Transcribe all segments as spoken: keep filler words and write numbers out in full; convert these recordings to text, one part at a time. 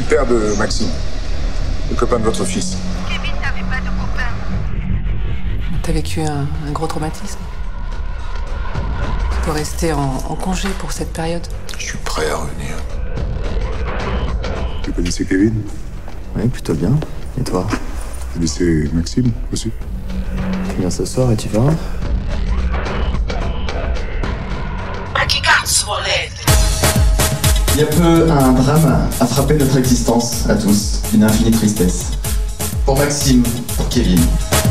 père de Maxime, le copain de votre fils. Kevin n'avait pas de copain. T'as vécu un, un gros traumatisme. Tu dois rester en, en congé pour cette période. Je suis prêt à revenir. Tu connaissais Kevin? Oui, plutôt bien. Et toi? Tu connaissais Maxime aussi? Tu viens ce soir et tu verras. Il y a peu, un drame a frappé notre existence à tous, une infinie tristesse. Pour Maxime, pour Kevin.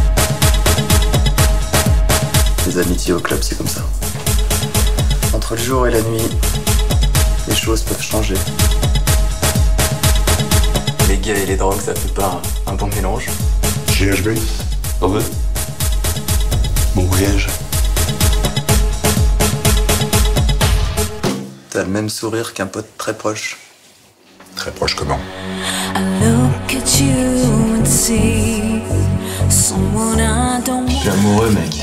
Les amitiés au club, c'est comme ça. Entre le jour et la nuit, les choses peuvent changer. Les gays et les drogues, ça fait pas un, un bon mélange. G H B. Oh ouais. Bon voyage. T'as le même sourire qu'un pote très proche. Très proche comment? Je suis amoureux, mec.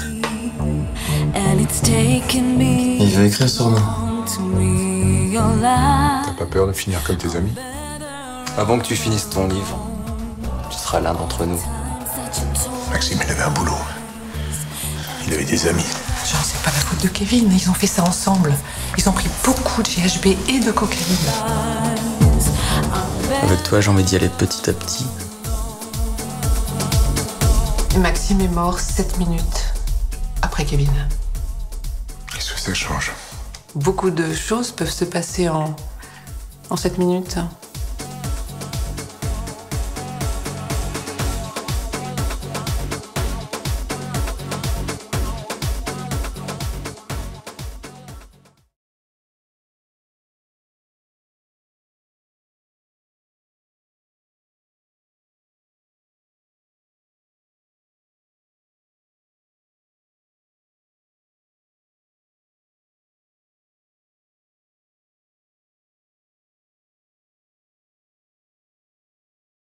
Il veut écrire sur nous. T'as pas peur de finir comme tes amis? Avant que tu finisses ton livre, tu seras l'un d'entre nous. Maxime, il avait un boulot. Il avait des amis. Genre, c'est pas la faute de Kevin, ils ont fait ça ensemble. Ils ont pris beaucoup de G H B et de cocaïne. Avec toi, j'ai envie d'y aller petit à petit. Maxime est mort sept minutes après Kevin. Qu'est-ce que ça change? Beaucoup de choses peuvent se passer en, en sept minutes.